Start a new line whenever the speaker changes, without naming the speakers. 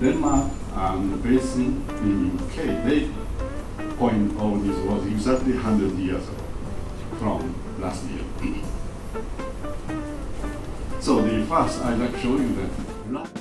Denmark and based in UK. They point of this was exactly 100 years ago from last year. So the first I'd like to show you that